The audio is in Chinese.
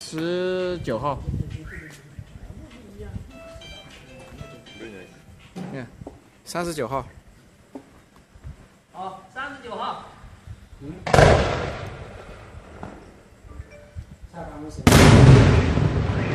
19号。看，39号。 好，39号。 下班不行。